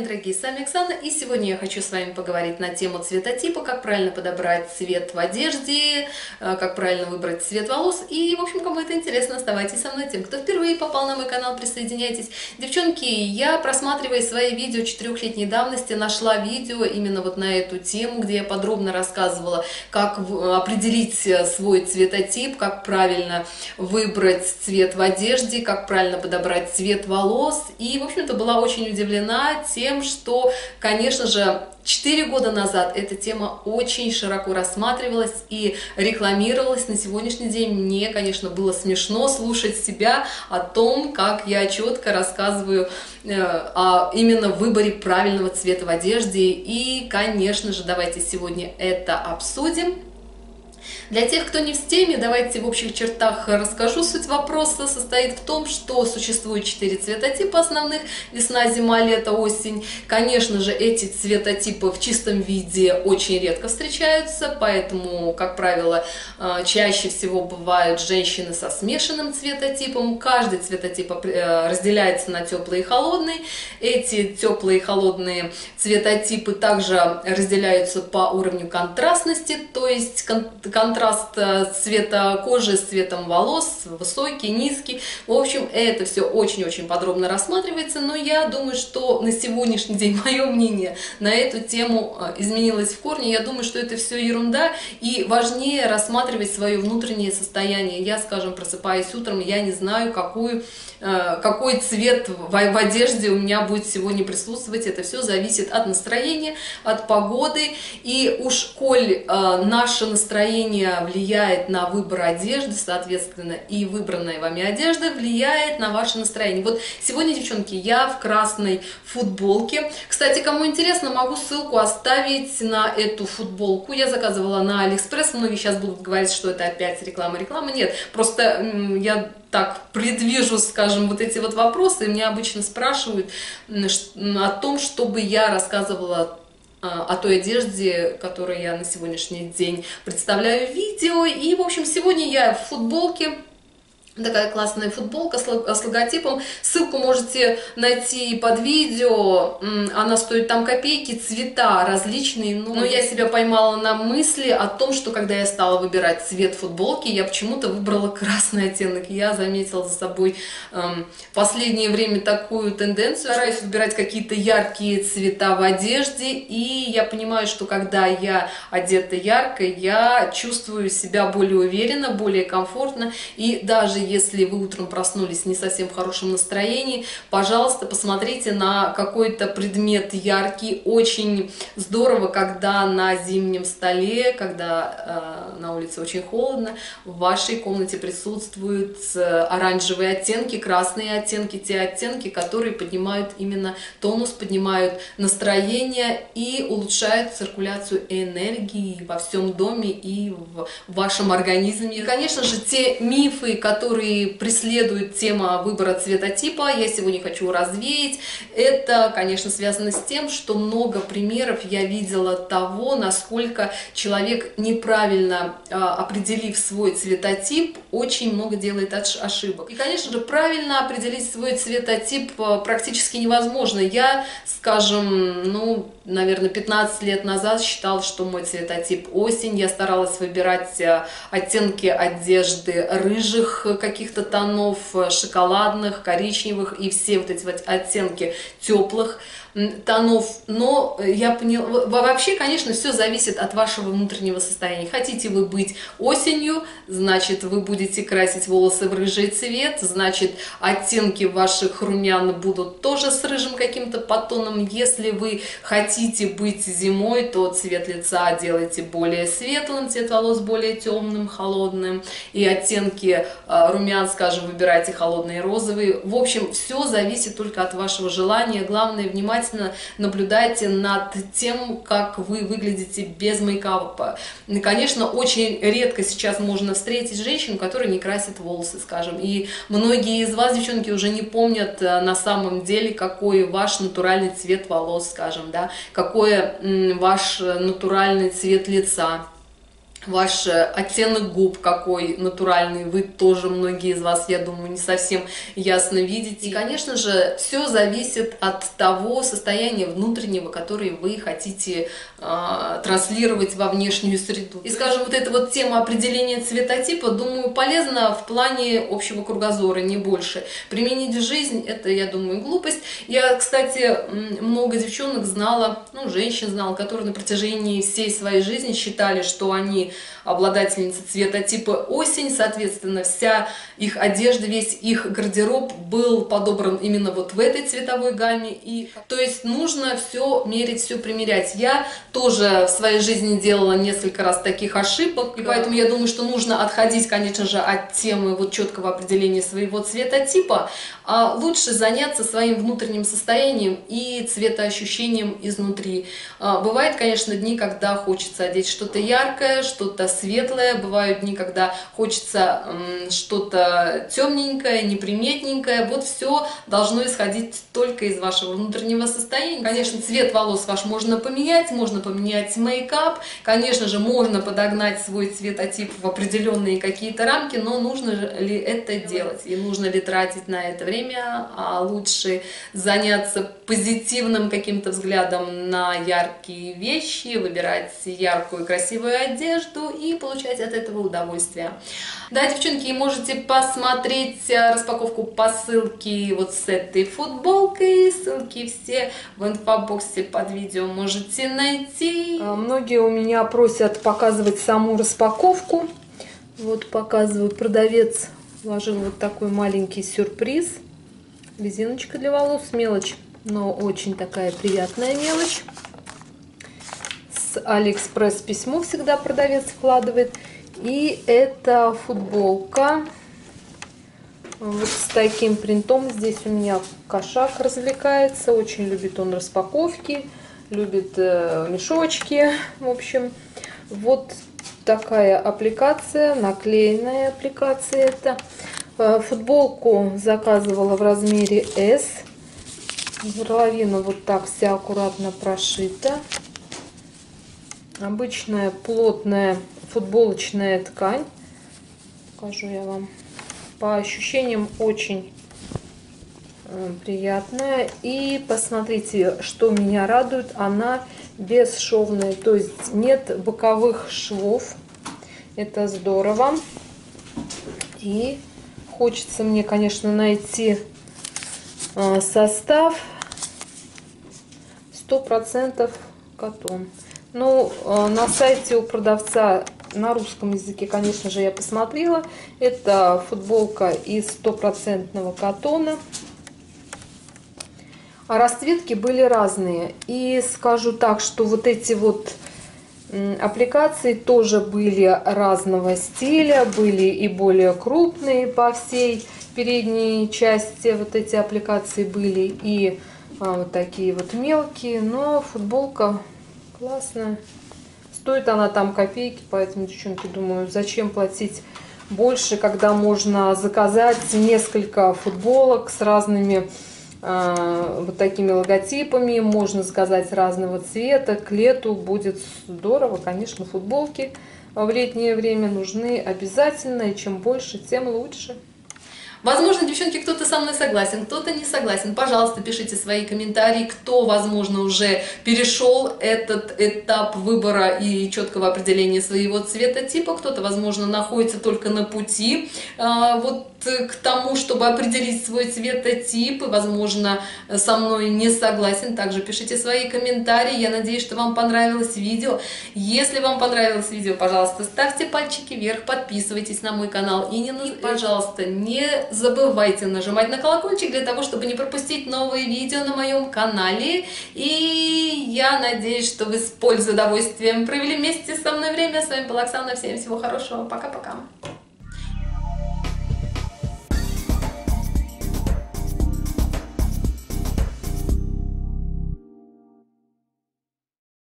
дорогие, с вами Оксана, и сегодня я хочу с вами поговорить на тему цветотипа, как правильно подобрать цвет в одежде, как правильно выбрать цвет волос, и, в общем, кому это интересно, оставайтесь со мной. Тем, кто впервые попал на мой канал, присоединяйтесь. Девчонки, я, просматривая свои видео 4-летней давности, нашла видео именно вот на эту тему, где я подробно рассказывала, как определить свой цветотип, как правильно выбрать цвет в одежде, как правильно подобрать цвет волос, и, в общем-то, была очень удивлена тем, что, конечно же, 4 года назад эта тема очень широко рассматривалась и рекламировалась. На сегодняшний день мне, конечно, было смешно слушать себя о том, как я четко рассказываю о именно выборе правильного цвета в одежде. И, конечно же, давайте сегодня это обсудим. Для тех, кто не в теме, давайте в общих чертах расскажу. Суть вопроса состоит в том, что существует 4 цветотипа основных: весна, зима, лето, осень. Конечно же, эти цветотипы в чистом виде очень редко встречаются, поэтому, как правило, чаще всего бывают женщины со смешанным цветотипом. Каждый цветотип разделяется на теплый и холодный. Эти теплые и холодные цветотипы также разделяются по уровню контрастности, то есть контраст цвета кожи с цветом волос, высокий, низкий. В общем, это все очень-очень подробно рассматривается, но я думаю, что на сегодняшний день мое мнение на эту тему изменилось в корне. Я думаю, что это все ерунда, и важнее рассматривать свое внутреннее состояние. Я, скажем, просыпаюсь утром, я не знаю, какой цвет в одежде у меня будет сегодня присутствовать. Это все зависит от настроения, от погоды. И уж коль наше настроение влияет на выбор одежды, соответственно, и выбранная вами одежда влияет на ваше настроение. Вот сегодня, девчонки, я в красной футболке. Кстати, кому интересно, могу ссылку оставить на эту футболку. Я заказывала на Алиэкспресс. Многие сейчас будут говорить, что это опять реклама. Нет, просто я так предвижу, скажем, вот эти вот вопросы. Меня обычно спрашивают о том, чтобы я рассказывала о той одежде, которую я на сегодняшний день представляю в видео. И, в общем, сегодня я в футболке. Такая классная футболка с логотипом. Ссылку можете найти под видео. Она стоит там копейки, цвета различные. Но я себя поймала на мысли о том, что когда я стала выбирать цвет футболки, я почему-то выбрала красный оттенок. Я заметила за собой в последнее время такую тенденцию. Стараюсь выбирать какие-то яркие цвета в одежде. И я понимаю, что когда я одета ярко, я чувствую себя более уверенно, более комфортно. И даже если вы утром проснулись не совсем в хорошем настроении, пожалуйста, посмотрите на какой-то предмет яркий. Очень здорово, когда на зимнем столе, когда на улице очень холодно, в вашей комнате присутствуют оранжевые оттенки, красные оттенки, те оттенки, которые поднимают именно тонус, поднимают настроение и улучшают циркуляцию энергии во всем доме и в вашем организме. И, конечно же, те мифы, которые преследует тема выбора цветотипа, я сегодня хочу развеять. Это, конечно, связано с тем, что много примеров я видела того, насколько человек, неправильно определив свой цветотип, очень много делает ошибок. И, конечно же, правильно определить свой цветотип практически невозможно. Я, скажем, наверное, 15 лет назад считала, что мой цветотип осень. Я старалась выбирать оттенки одежды рыжих каких-то тонов, шоколадных, коричневых и все вот эти вот оттенки теплых тонов. Но я поняла, вообще, конечно, все зависит от вашего внутреннего состояния. Хотите вы быть осенью, значит, вы будете красить волосы в рыжий цвет, значит, оттенки ваших румян будут тоже с рыжим каким-то подтоном. Если вы хотите быть зимой, то цвет лица делайте более светлым, цвет волос более темным, холодным, и оттенки румян, скажем, выбирайте холодные, розовые. В общем, все зависит только от вашего желания. Главное, внимательно наблюдайте над тем, как вы выглядите без мейкапа. И, конечно, очень редко сейчас можно встретить женщину, которая не красит волосы, скажем. И многие из вас, девчонки, уже не помнят на самом деле, какой ваш натуральный цвет волос, скажем, да, какой ваш натуральный цвет лица. ваш оттенок губ какой натуральный, вы тоже, многие из вас, я думаю, не совсем ясно видите. И, конечно же, все зависит от того состояния внутреннего, которое вы хотите транслировать во внешнюю среду. И, скажем, вот эта вот тема определения цветотипа, думаю, полезна в плане общего кругозора, не больше. Применить в жизнь — это, я думаю, глупость. Я, кстати, много девчонок знала, ну, женщин знала, которые на протяжении всей своей жизни считали, что они обладательницы цветотипа осень, соответственно, вся их одежда, весь их гардероб был подобран именно вот в этой цветовой гамме. И, то есть нужно все мерить, все примерять. Я тоже в своей жизни делала несколько раз таких ошибок, и поэтому я думаю, что нужно отходить, конечно же, от темы вот четкого определения своего цветотипа, а лучше заняться своим внутренним состоянием и цветоощущением изнутри. Бывают, конечно, дни, когда хочется одеть что-то яркое, что-то светлое, бывают дни, когда хочется что-то темненькое, неприметненькое. Вот все должно исходить только из вашего внутреннего состояния. Конечно, цвет волос ваш можно поменять мейкап, конечно же, можно подогнать свой цветотип в определенные какие-то рамки, но нужно ли это делать и нужно ли тратить на это время, а лучше заняться позитивным каким-то взглядом на яркие вещи, выбирать яркую красивую одежду и получать от этого удовольствие. Да, девчонки, можете посмотреть распаковку посылки вот с этой футболкой. Ссылки все в инфобоксе под видео можете найти. Многие у меня просят показывать саму распаковку. Вот показываю. Продавец вложил вот такой маленький сюрприз. Резиночка для волос, мелочь, но очень такая приятная мелочь. С Алиэкспресс письмо всегда продавец вкладывает. И это футболка вот с таким принтом. Здесь у меня кошак развлекается. Очень любит он распаковки, любит мешочки. В общем, вот такая аппликация, наклеенная аппликация это. Футболку заказывала в размере S. Горловина вот так вся аккуратно прошита. Обычная плотная футболочная ткань. Покажу я вам. По ощущениям очень приятная. И посмотрите, что меня радует. Она бесшовная, то есть нет боковых швов. Это здорово. И хочется мне, конечно, найти состав 100% катон. Ну, на сайте у продавца на русском языке, конечно же, я посмотрела. Это футболка из 100% катона. А расцветки были разные. И скажу так, что вот эти вот аппликации тоже были разного стиля. Были и более крупные по всей передней части. Вот эти аппликации были и вот такие вот мелкие. Но футболка классная. Стоит она там копейки, поэтому, девчонки, думаю, зачем платить больше, когда можно заказать несколько футболок с разными вот такими логотипами, можно заказать разного цвета. К лету будет здорово. Конечно, футболки в летнее время нужны обязательно, и чем больше, тем лучше. Возможно, девчонки, кто-то со мной согласен, кто-то не согласен. Пожалуйста, пишите свои комментарии, кто, возможно, уже перешел этот этап выбора и четкого определения своего цветотипа. Кто-то, возможно, находится только на пути вот к тому, чтобы определить свой цветотип, и, возможно, со мной не согласен. Также пишите свои комментарии. Я надеюсь, что вам понравилось видео. Если вам понравилось видео, пожалуйста, ставьте пальчики вверх, подписывайтесь на мой канал и, пожалуйста, не забывайте нажимать на колокольчик для того, чтобы не пропустить новые видео на моем канале. И я надеюсь, что вы с пользой и удовольствием провели вместе со мной время. С вами была Оксана. Всем всего хорошего. Пока-пока.